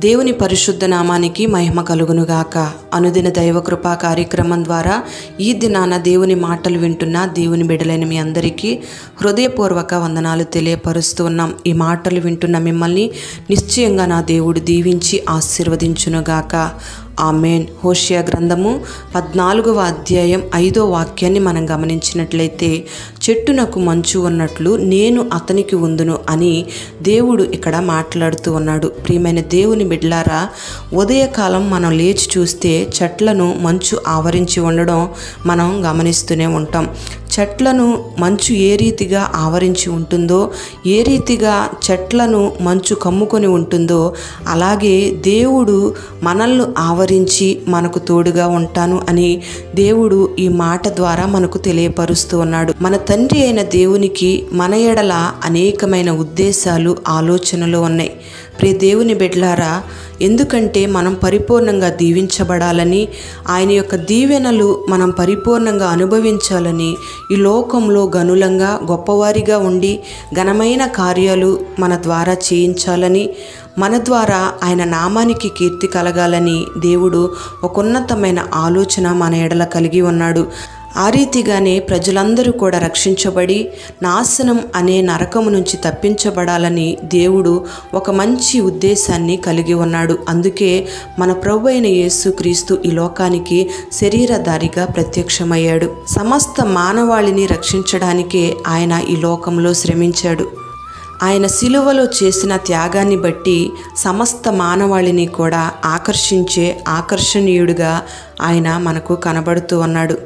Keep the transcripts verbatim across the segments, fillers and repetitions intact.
దేవుని పరిశుద్ధ నామానికి మహిమ కలుగునుగాక. అనుదిన దైవ కృపా కార్యక్రమం ద్వారా ఈ దినాన దేవుని మాటలు వింటున్న దేవుని బిడ్డలైన మీ అందరికీ హృదయపూర్వక వందనాలు తెలియపరుస్తూ ఉన్నాం. ఈ మాటలు వింటున్న మిమ్మల్ని నిశ్చయంగా నా దేవుడు దీవించి ఆశీర్వదించునుగాక. ఆమెన్. హోషియా గ్రంథము పద్నాలుగవ అధ్యాయం ఐదో వాక్యాన్ని మనం గమనించినట్లయితే, చెట్టునకు మంచు ఉన్నట్లు నేను అతనికి ఉందును అని దేవుడు ఇక్కడ మాట్లాడుతూ ఉన్నాడు. ప్రియమైన దేవుని బిడ్డలారా, ఉదయకాలం మనం లేచి చూస్తే చెట్లను మంచు ఆవరించి ఉండడం మనం గమనిస్తూనే ఉంటాం. చెట్లను మంచు ఏ రీతిగా ఆవరించి ఉంటుందో, ఏ రీతిగా చెట్లను మంచు కమ్ముకొని ఉంటుందో, అలాగే దేవుడు మనల్ని ఆవరించి మనకు తోడుగా ఉంటాను అని దేవుడు ఈ మాట ద్వారా మనకు తెలియపరుస్తూ ఉన్నాడు. మన తండ్రి అయిన దేవునికి మన ఎడల అనేకమైన ఉద్దేశాలు, ఆలోచనలు ఉన్నాయి. ప్రియ దేవుని బిడ్డలారా, ఎందుకంటే మనం పరిపూర్ణంగా దీవించబడాలని, ఆయన యొక్క దీవెనలు మనం పరిపూర్ణంగా అనుభవించాలని, ఈ లోకంలో గనులంగా గొప్పవారిగా ఉండి ఘనమైన కార్యాలు మన ద్వారా చేయించాలని, మన ద్వారా ఆయన నామానికి కీర్తి కలగాలని దేవుడు ఒక ఉన్నతమైన ఆలోచన మన ఎడల కలిగి ఉన్నాడు. ఆ రీతిగానే ప్రజలందరూ కూడా రక్షించబడి నాశనం అనే నరకము నుంచి తప్పించబడాలని దేవుడు ఒక మంచి ఉద్దేశాన్ని కలిగి ఉన్నాడు. అందుకే మన ప్రభు అయిన యేసుక్రీస్తు ఈ లోకానికి శరీరధారిగా ప్రత్యక్షమయ్యాడు. సమస్త మానవాళిని రక్షించడానికే ఆయన ఈ లోకంలో శ్రమించాడు. ఆయన సిలువలో చేసిన త్యాగాన్ని బట్టి సమస్త మానవాళిని కూడా ఆకర్షించే ఆకర్షణీయుడిగా ఆయన మనకు కనబడుతూ ఉన్నాడు.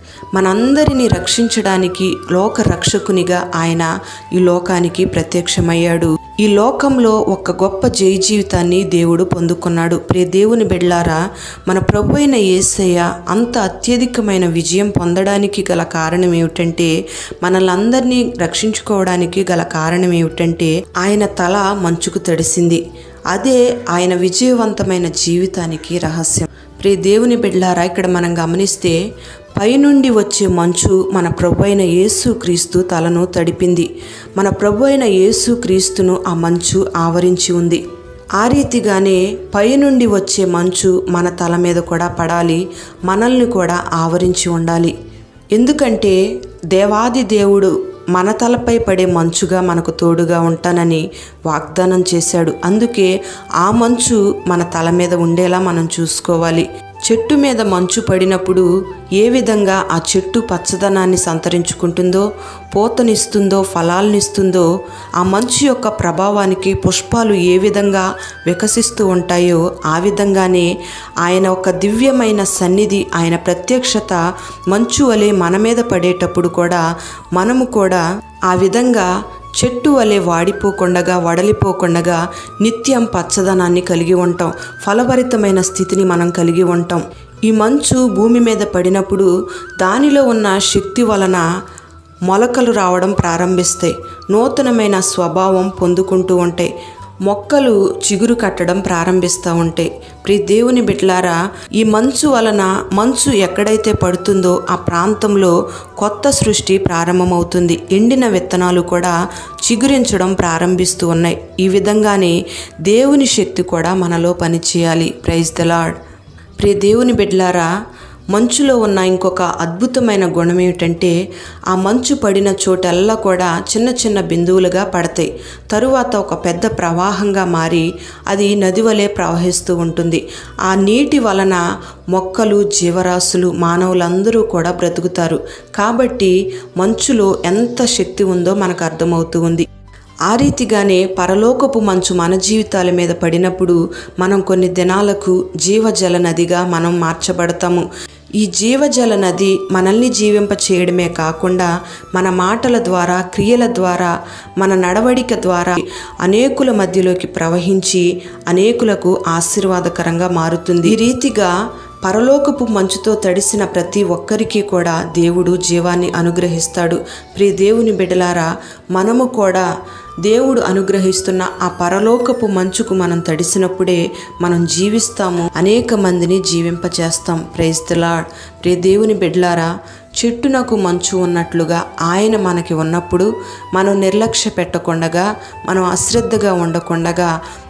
మనందరినీ రక్షించడానికి లోక రక్షకునిగా ఆయన ఈ లోకానికి ప్రత్యక్షమయ్యాడు. ఈ లోకంలో ఒక గొప్ప జయ జీవితాన్ని దేవుడు పొందుకున్నాడు. ప్రియ దేవుని బిడ్డలారా, మన ప్రభు అయిన యేసయ్య అంత అత్యధికమైన విజయం పొందడానికి గల కారణం ఏమిటంటే, మనల్ని అందరినీ రక్షించుకోవడానికి గల కారణం ఏమిటంటే, ఆయన తల మంచుకు తడిసింది. అదే ఆయన విజయవంతమైన జీవితానికి రహస్యం. ప్రియ దేవుని బిడ్డలారా, ఇక్కడ మనం గమనిస్తే పైనుండి వచ్చే మంచు మన ప్రభు అయిన యేసుక్రీస్తు తలను తడిపింది. మన ప్రభు అయిన యేసుక్రీస్తును ఆ మంచు ఆవరించి ఉంది. ఆ రీతిగానే పైనుండి వచ్చే మంచు మన తల మీద కూడా పడాలి, మనల్ని కూడా ఆవరించి ఉండాలి. ఎందుకంటే దేవాది దేవుడు మన తలపై పడే మంచుగా మనకు తోడుగా ఉంటానని వాగ్దానం చేశాడు. అందుకే ఆ మంచు మన తల మీద ఉండేలా మనం చూసుకోవాలి. చెట్టు మీద మంచు పడినప్పుడు ఏ విధంగా ఆ చెట్టు పచ్చదనాన్ని సంతరించుకుంటుందో, పూతనిస్తుందో, ఫలాలనిస్తుందో, ఆ మంచు యొక్క ప్రభావానికి పుష్పాలు ఏ విధంగా వికసిస్తూ ఉంటాయో ఆ విధంగానే ఆయన ఒక దివ్యమైన సన్నిధి, ఆయన ప్రత్యక్షత మంచు వలె మన మీద పడేటప్పుడు కూడా మనము కూడా ఆ విధంగా చెట్టు వలె వాడిపోకుండగా, వడలిపోకుండగా నిత్యం పచ్చదనాన్ని కలిగి ఉంటాం. ఫలభరితమైన స్థితిని మనం కలిగి ఉంటాం. ఈ మంచు భూమి మీద పడినప్పుడు దానిలో ఉన్న శక్తి వలన మొలకలు రావడం ప్రారంభిస్తాయి. నూతనమైన స్వభావం పొందుకుంటూ ఉంటాయి. మొక్కలు చిగురు కట్టడం ప్రారంభిస్తూ ఉంటాయి. ప్రియ దేవుని బిడ్డలారా, ఈ మంచు వలన మంచు ఎక్కడైతే పడుతుందో ఆ ప్రాంతంలో కొత్త సృష్టి ప్రారంభమవుతుంది. ఎండిన విత్తనాలు కూడా చిగురించడం ప్రారంభిస్తూ ఉన్నాయి. ఈ విధంగానే దేవుని శక్తి కూడా మనలో పనిచేయాలి. Praise the lord. ప్రియ దేవుని బిడ్డలారా, మంచులో ఉన్న ఇంకొక అద్భుతమైన గుణం ఏమిటంటే, ఆ మంచు పడిన చోటల్లా కూడా చిన్న చిన్న బిందువులుగా పడతాయి. తరువాత ఒక పెద్ద ప్రవాహంగా మారి అది నది వలె ప్రవహిస్తూ ఉంటుంది. ఆ నీటి వలన మొక్కలు, జీవరాశులు, మానవులందరూ కూడా బ్రతుకుతారు. కాబట్టి మంచులో ఎంత శక్తి ఉందో మనకు అర్థమవుతూ ఉంది. ఆ రీతిగానే పరలోకపు మంచు మన జీవితాల మీద పడినప్పుడు మనం కొన్ని దినాలకు జీవజల నదిగా మనం మార్చబడతాము. ఈ జీవజల నది మనల్ని జీవింప చేయడమే కాకుండా మన మాటల ద్వారా, క్రియల ద్వారా, మన నడవడిక ద్వారా అనేకుల మధ్యలోకి ప్రవహించి అనేకులకు ఆశీర్వాదకరంగా మారుతుంది. ఈ రీతిగా పరలోకపు మంచుతో తడిసిన ప్రతి ఒక్కరికి కూడా దేవుడు జీవాన్ని అనుగ్రహిస్తాడు. ప్రియ దేవుని బిడ్డలారా, మనము కూడా దేవుడు అనుగ్రహిస్తున్న ఆ పరలోకపు మంచుకు మనం తడిసినప్పుడే మనం జీవిస్తాము, అనేక మందిని జీవింపచేస్తాం. Praise the Lord. ప్రియ దేవుని బిడ్డలారా, చెట్టునకు మంచు ఉన్నట్లుగా ఆయన మనకి ఉన్నప్పుడు మనం నిర్లక్ష్య పెట్టకుండగా, మనం అశ్రద్ధగా ఉండకుండగా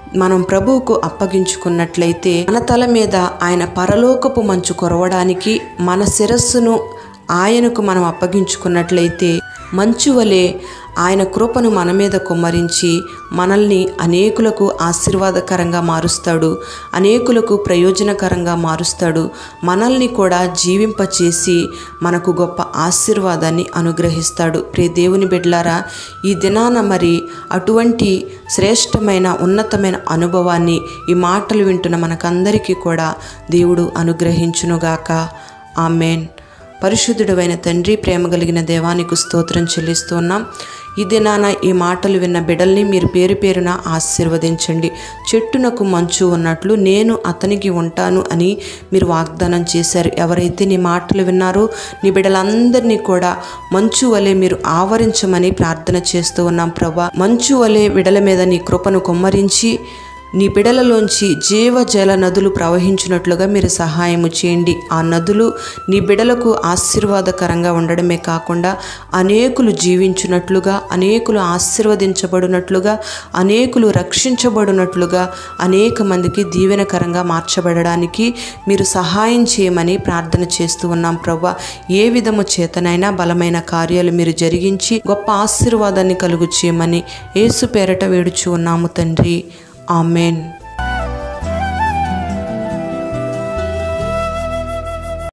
మనం ప్రభువుకు అప్పగించుకున్నట్లయితే మన తల మీద ఆయన పరలోకపు మంచు కురవడానికి, మన శిరస్సును ఆయనకు మనం అప్పగించుకున్నట్లయితే మంచు వలె ఆయన కృపను మన మీద కుమ్మరించి మనల్ని అనేకులకు ఆశీర్వాదకరంగా మారుస్తాడు, అనేకులకు ప్రయోజనకరంగా మారుస్తాడు. మనల్ని కూడా జీవింపచేసి మనకు గొప్ప ఆశీర్వాదాన్ని అనుగ్రహిస్తాడు. ప్రియ దేవుని బిడ్డలారా, ఈ దినాన మరి అటువంటి శ్రేష్టమైన ఉన్నతమైన అనుభవాన్ని ఈ మాటలు వింటున్న మనకందరికీ కూడా దేవుడు అనుగ్రహించునుగాక. ఆమేన్. పరిశుద్ధుడైన తండ్రి, ప్రేమ కలిగిన దేవానికి స్తోత్రం చెల్లిస్తున్నాం. ఈ దినాన ఈ మాటలు విన్న బిడ్డల్ని మీరు పేరు పేరున ఆశీర్వదించండి. చెట్టునకు మంచు ఉన్నట్లు నేను అతనికి ఉంటాను అని మీరు వాగ్దానం చేశారు. ఎవరైతే నీ మాటలు విన్నారో నీ బిడ్డలందరినీ కూడా మంచు వలె మీరు ఆవరించమని ప్రార్థన చేస్తూ ఉన్నాం ప్రభా. మంచు వలె బిడ్డల మీద నీ కృపను కుమ్మరించి నీ బిడలలోంచి జీవజల నదులు ప్రవహించినట్లుగా మీరు సహాయము చేయండి. ఆ నదులు నీ బిడలకు ఆశీర్వాదకరంగా ఉండడమే కాకుండా అనేకులు జీవించున్నట్లుగా, అనేకులు ఆశీర్వదించబడినట్లుగా, అనేకులు రక్షించబడినట్లుగా, అనేక మందికి దీవెనకరంగా మార్చబడడానికి మీరు సహాయం చేయమని ప్రార్థన చేస్తూ ఉన్నాం ప్రభా. ఏ విధము చేతనైనా బలమైన కార్యాలు మీరు జరిగించి గొప్ప ఆశీర్వాదాన్ని కలుగు చేయమని యేసు పేరట వేడుచు ఉన్నాము తండ్రి. ఆమెన్.